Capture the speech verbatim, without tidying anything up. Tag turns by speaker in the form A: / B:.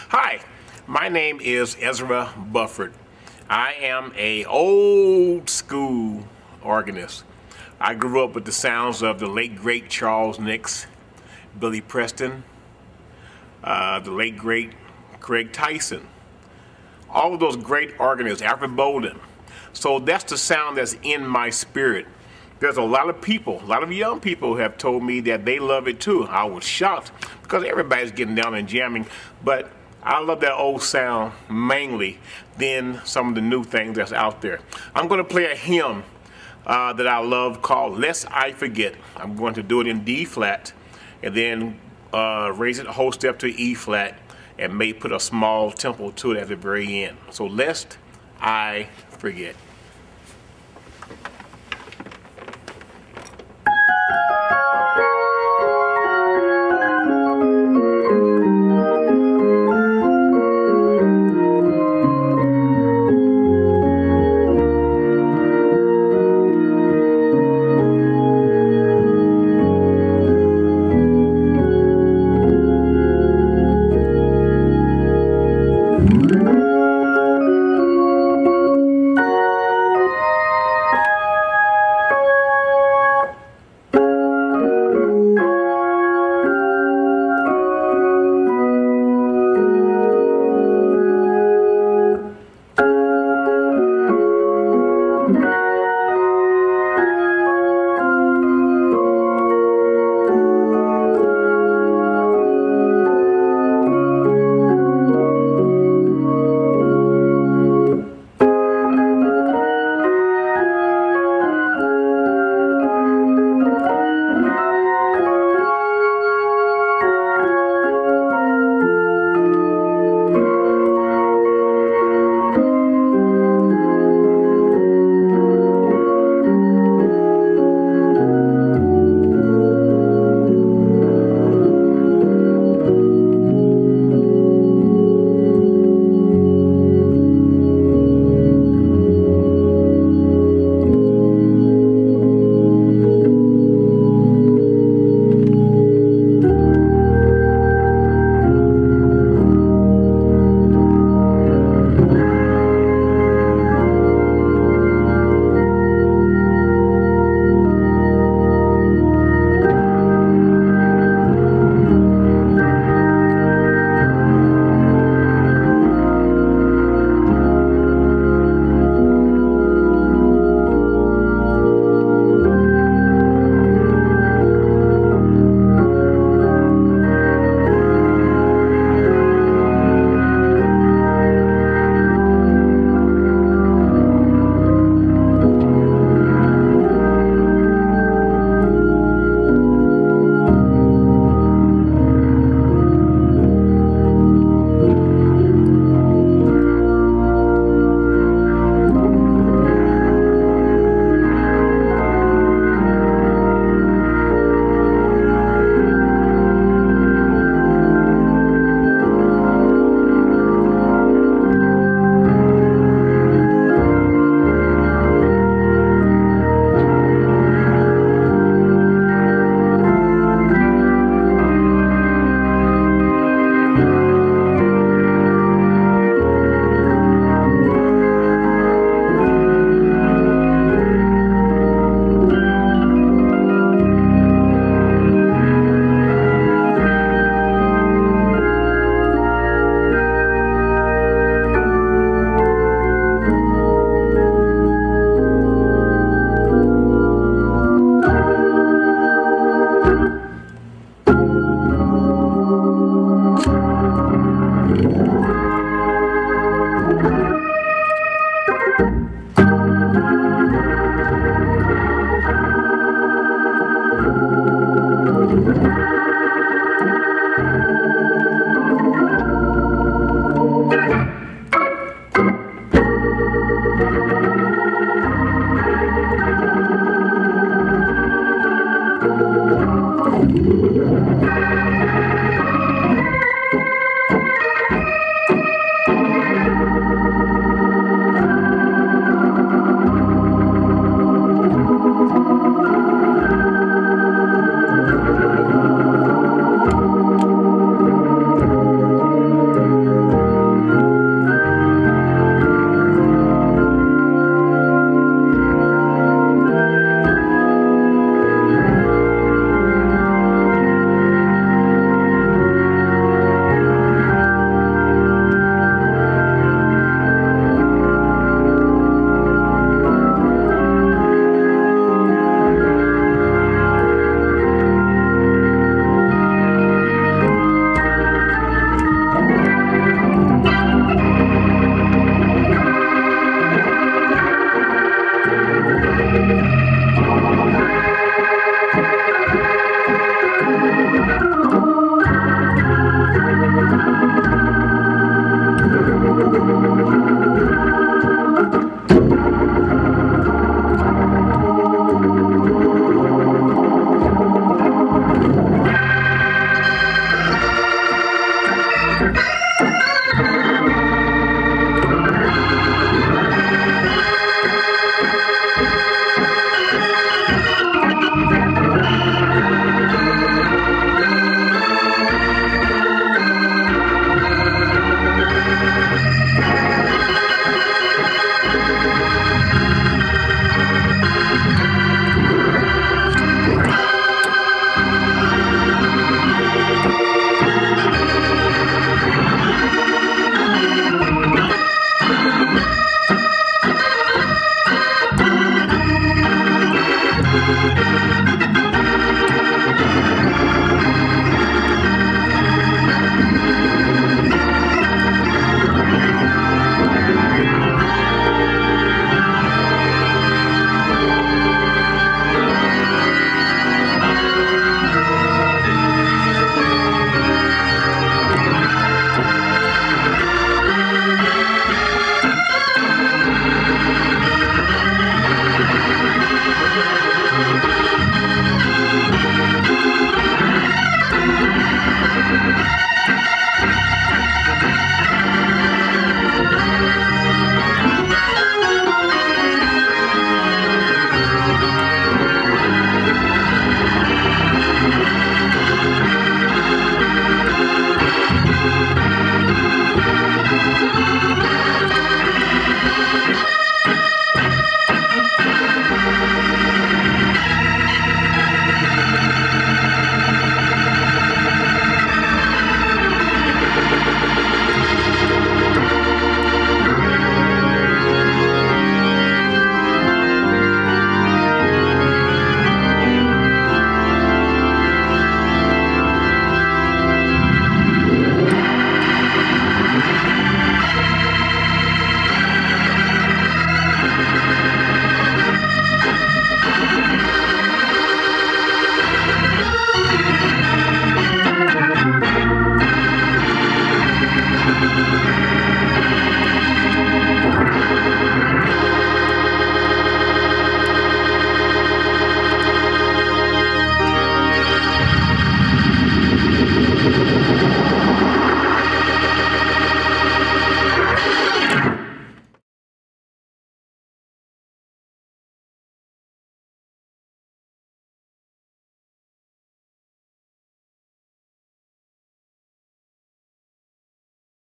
A: Hi, my name is Ezra Bufford. I am a old school organist. I grew up with the sounds of the late great Charles Nix, Billy Preston, uh, the late great Craig Tyson, all of those great organists, Alfred Bolden. So that's the sound that's in my spirit. There's a lot of people, a lot of young people have told me that they love it too. I was shocked because everybody's getting down and jamming, but I love that old sound mainly than some of the new things that's out there. I'm going to play a hymn uh, that I love called Lest I Forget. I'm going to do it in D flat and then uh, raise it a whole step to E flat and may put a small tempo to it at the very end. So Lest I Forget. Bye.